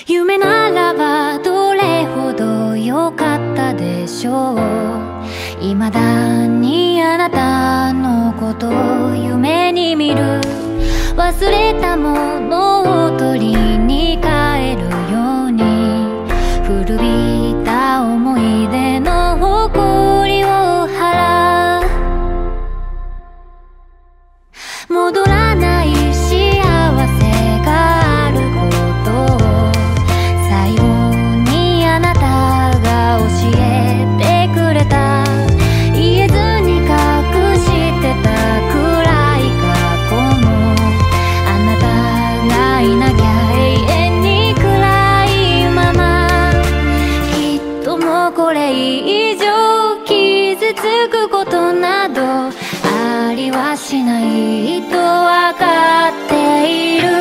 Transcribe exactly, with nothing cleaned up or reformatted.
夢ならばどれほど良かったでしょう。未だにあなたのことを夢に見る。忘れたものを取りに帰るように、古びた思い出の誇りを払う。戻らない幸せがあることを最後にあなたが教えてくれた。言えずに隠してた暗い過去も、あなたがいなきゃ永遠に暗いまま。きっともうこれ以上傷つくことなどありはしないとわかっている。